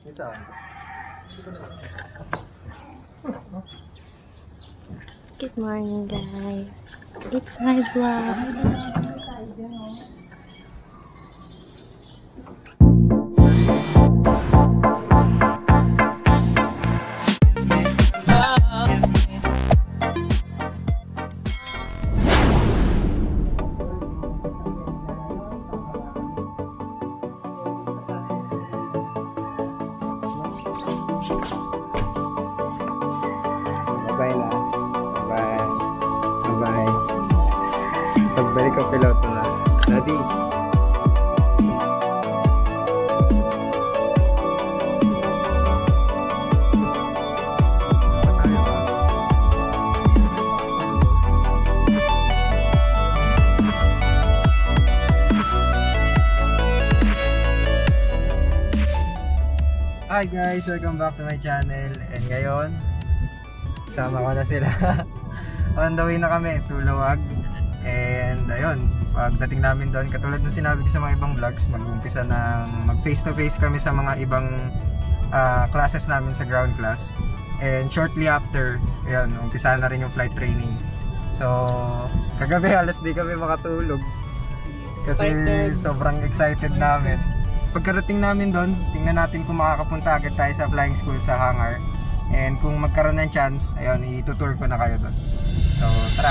Good morning, guys. It's my vlog. Bye na. Bye. Bye. Pagbalik ang piloto na. Daddy. Hi guys, welcome back to my channel. And ngayon, sama ko na sila. On the way na kami to Lawag. And ayun, pagdating namin doon, katulad ng sinabi ko sa mga ibang vlogs, mag-umpisa ng mag face to face kami sa mga ibang classes namin sa ground class. And shortly after, ayun, umpisa na rin yung flight training. So, kagabi alas di kami makatulog. Kasi sobrang excited namin. Pagkarating namin doon, tingnan natin kung makakapunta agad tayo sa flying school sa hangar. And kung magkaroon ng chance, ayun, itutour ko na kayo doon. So, tara!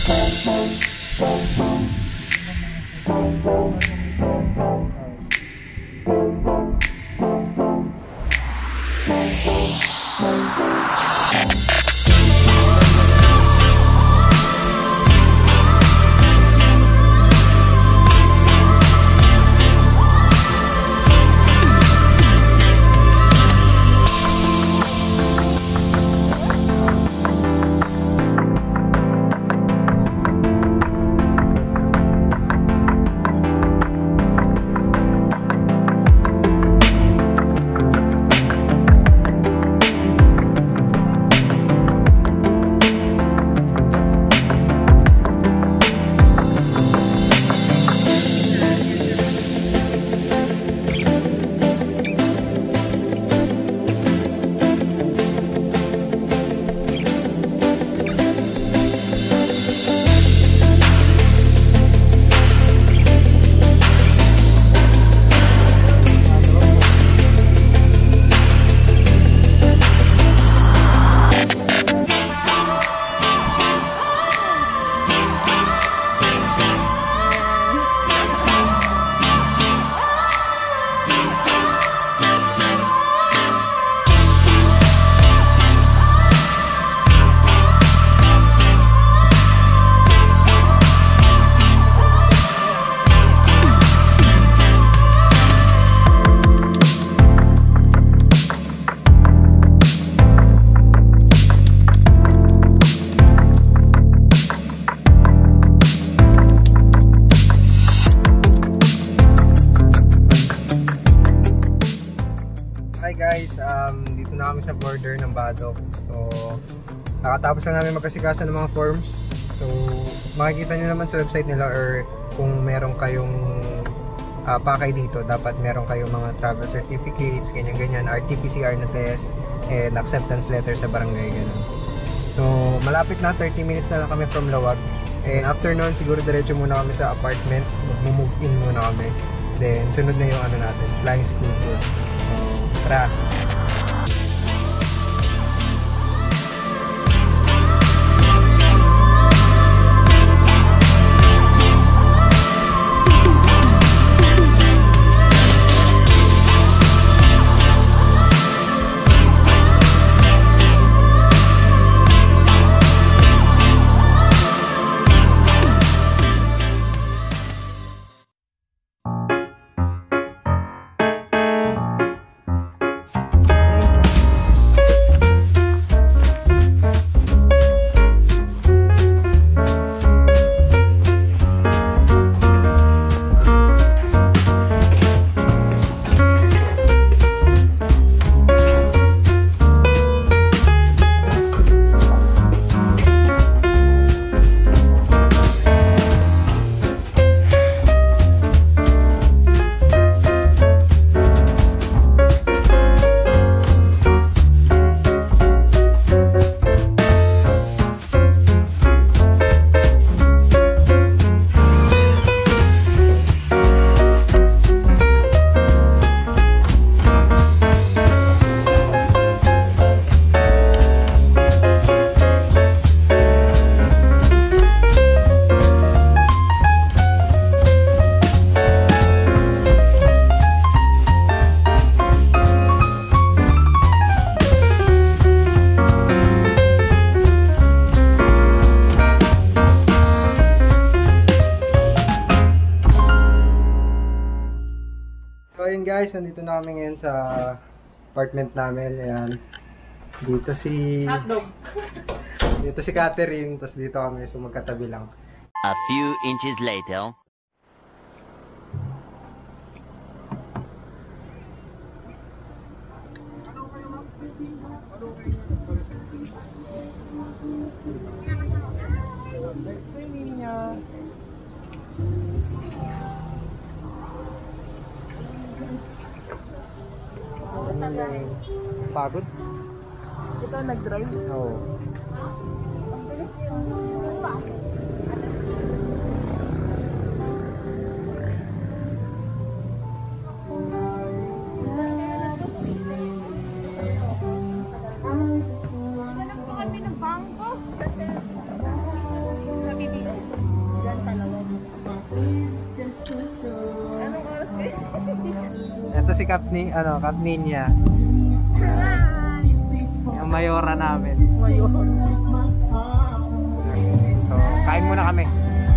Guys, dito na kami sa border ng Badok. So, nakatapos na namin magkasikaso ng mga forms. So, makikita nyo naman sa website nila, or kung meron kayong pakay dito, dapat meron kayong mga travel certificates, ganyan-ganyan, RT-PCR na test, and acceptance letter sa barangay, ganun. So, malapit na, 30 minutes na lang kami from Lawag. And after nun, siguro diretso muna kami sa apartment, mag-move in muna kami. Then, sunod na yung ano natin, flying school tour. Tara! guys, nandito na kami ngayon sa apartment namin. Ayan. Dito si Catherine, tapos dito kami, so magkatabi lang. A few inches later. Pagod? Ikaw nag-drive? Oo. Ito si Cap Ninya. Yung mayora namin. So, kain muna kami.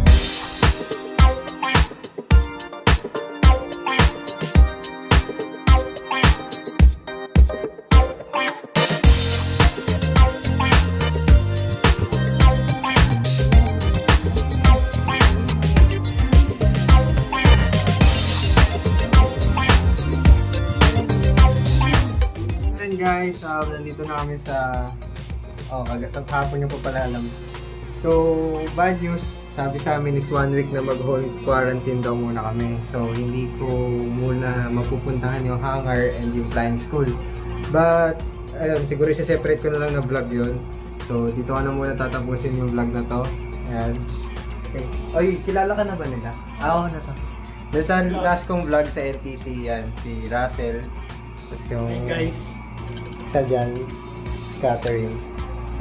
Guys, nandito na kami sa hapon yung pa pala alam. So, bad news, sabi sa amin is 1 week na mag-home quarantine daw muna kami. So, hindi ko muna mapupuntahan yung hangar and yung flying school. But, ayun, siguro isa-separate ko na lang na vlog yun. So, dito ko na muna tatapusin yung vlog na to. Ayan. Okay. Oy, kilala ka na ba nila? Oo, nasa. Nasa last kong vlog sa NTC yan, si Russell. Tapos yung... Hey guys! Isa dyan, Catherine. So,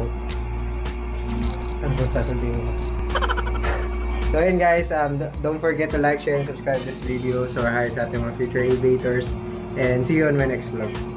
ano ba sasabihin mo? So yun guys, don't forget to like, share, and subscribe this video. So, hi sa ating mga future aviators. And see you on my next vlog.